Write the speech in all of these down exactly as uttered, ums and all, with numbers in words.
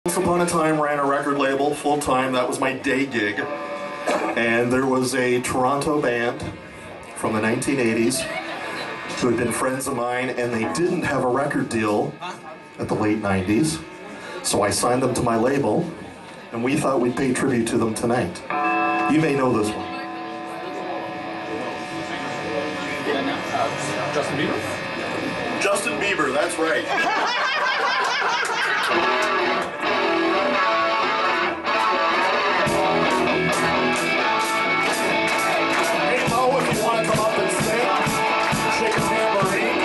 Once upon a time ran a record label full-time. That was my day gig. And there was a Toronto band from the nineteen eighties who had been friends of mine, and they didn't have a record deal at the late nineties. So I signed them to my label, and we thought we'd pay tribute to them tonight. You may know this one. Justin Bieber? Justin Bieber, that's right. Hey Mo, if you want to come up and sing, shake a tambourine.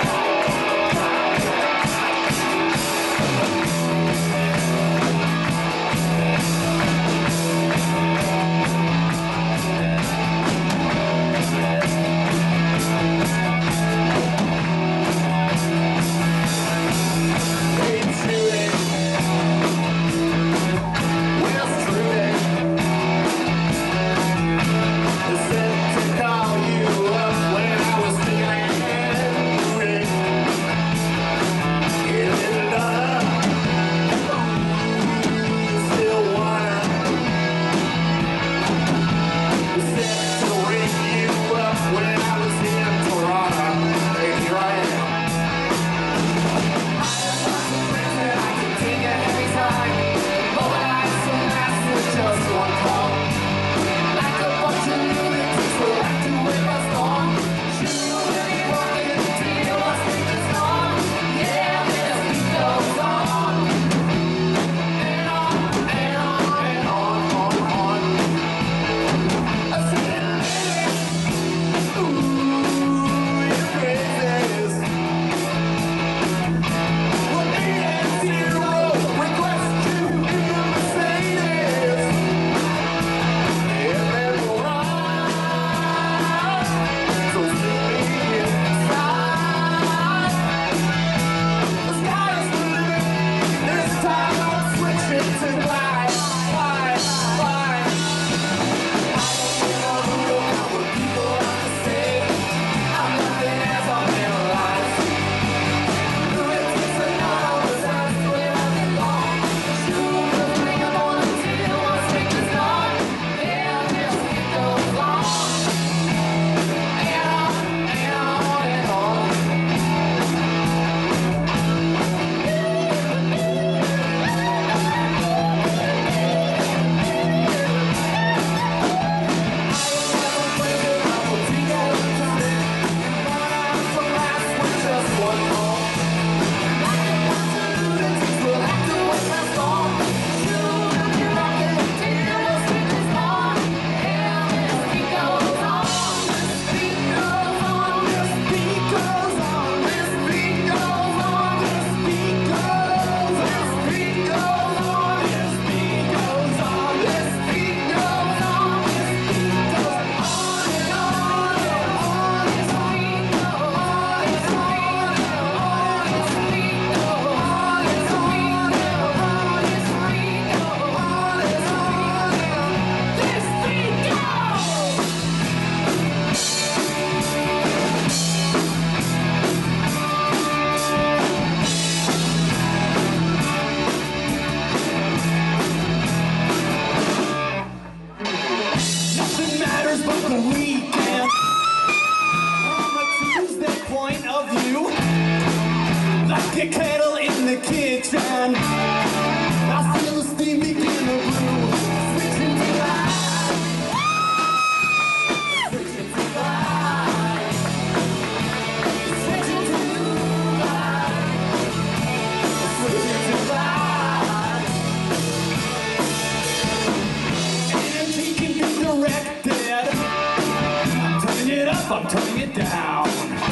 I'm turning it down.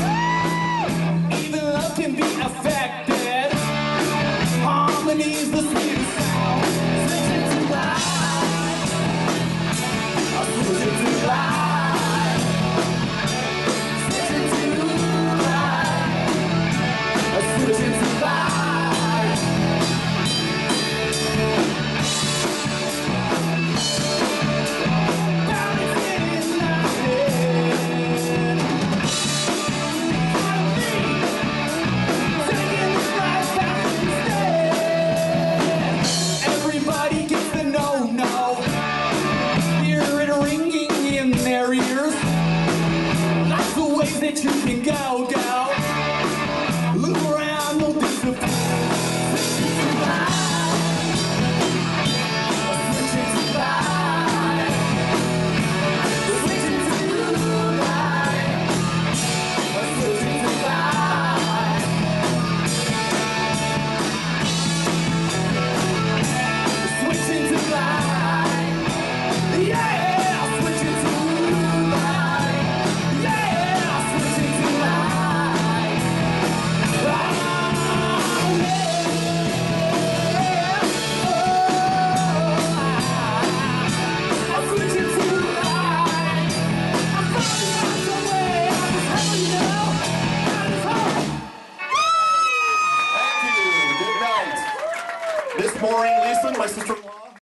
Even love can be affected. Harmony's the sweetest sound. Switchin to glide. I'm switching to glide. Switchin to glide. I'm switching to glide. Down in cities, nothing. my sister-in-law.